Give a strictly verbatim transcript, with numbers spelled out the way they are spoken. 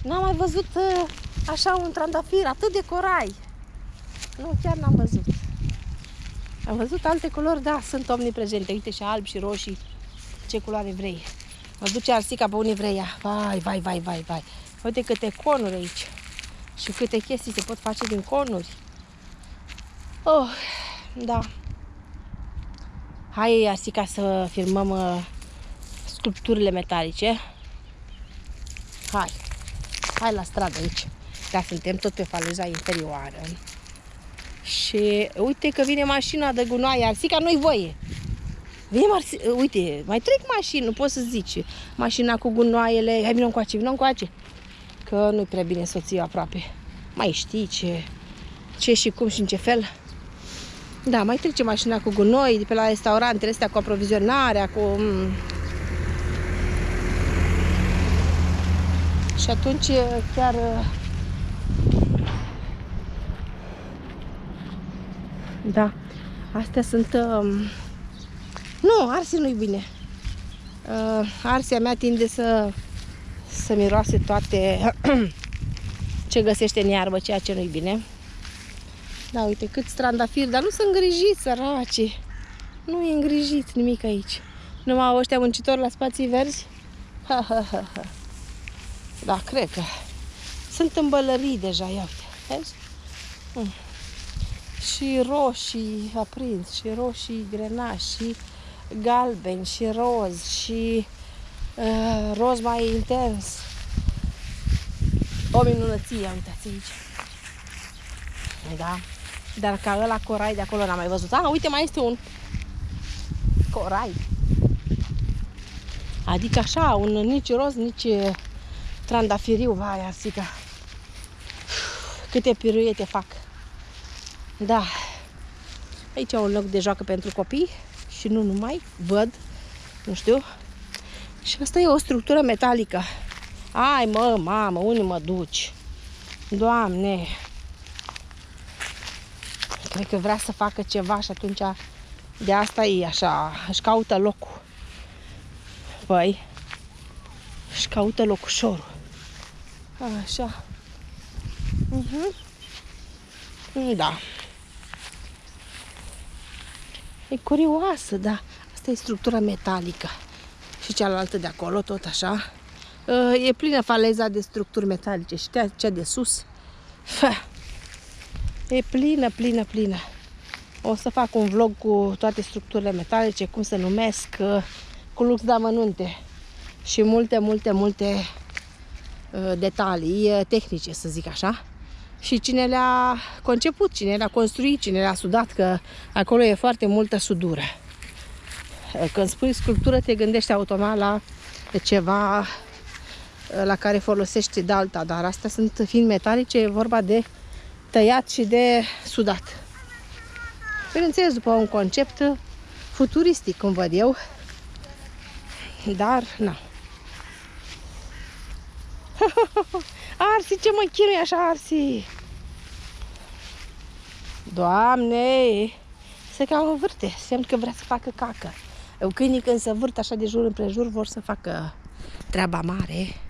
N-am mai văzut uh, așa un trandafir atât de corai. Nu, chiar n-am văzut. Am văzut alte culori, da, sunt omniprezente. Uite și albi și roșii. Ce culoare vrei. Mă duce Arsica pe unii vreia. Vai, vai, vai, vai, vai. Uite câte conuri aici. Și câte chestii se pot face din conuri. Oh, da. Hai, Arsica, să filmăm uh, sculpturile metalice. Hai. Hai la stradă aici. Da, suntem tot pe faleza interioară. Și uite că vine mașina de gunoaie. Arsica, nu-i voie. Vine Marsi... Uite, mai trec mașini, nu poți să zici. Mașina cu gunoaiele. Hai, vină încoace, vină încoace. Că nu-i prea bine soția aproape. Mai știi ce, ce și cum și în ce fel. Da, mai trece mașina cu gunoi de pe la restaurantele astea cu aprovizionarea, cu... Și atunci chiar... Da, astea sunt... Uh... Nu, arsi nu-i bine. Uh, arsia mea tinde să, să miroase toate ce găsește în iarbă, ceea ce nu-i bine. Da, uite cât trandafiri, dar nu sunt îngrijiți, săraci. Nu e îngrijit nimic aici. Numai ăștia muncitori la spații verzi. Ha, ha, ha, ha. Da, cred că sunt îmbălării deja, ia uite. Vezi? Mm. Și roșii aprins, și roșii grenași, și galbeni, și roz, și uh, roz mai intens. O minunăție, uitați aici. Da. Dar ca ăla corai de acolo n-am mai văzut. Ah, uite, mai este un corai. Adică așa, un nici roz, nici trandafiriu. Vai, Arsica. Câte piruete fac. Da. Aici e un loc de joacă pentru copii. Și nu numai. Văd. Nu știu. Și asta e o structură metalică. Ai, mă, mamă, unde mă duci? Doamne. Cred că vrea să facă ceva și atunci de asta e așa. Își caută locul. Păi. Își caută locușorul. Așa. Uh-huh. Da. E curioasă, da. Asta e structura metalică. Și cealaltă de acolo, tot așa. E plină faleza de structuri metalice. Și cea de sus. E plină, plină, plină. O să fac un vlog cu toate structurile metalice, cum se numesc, cu lux de amănunte. Și multe, multe, multe detalii tehnice, să zic așa. Și cine le-a conceput, cine le-a construit, cine le-a sudat, că acolo e foarte multă sudură. Când spui sculptură, te gândești automat la ceva la care folosești dalta, dar astea sunt fiind metalice, e vorba de tăiat și de sudat. Bineînțeles, după un concept futuristic, cum văd eu, dar, na. Arsi, ce mă chinui așa, Arsi? Doamne, se cam vârte, semn că vrea să facă cacă. Câinii când se vârt așa de jur împrejur vor să facă treaba mare.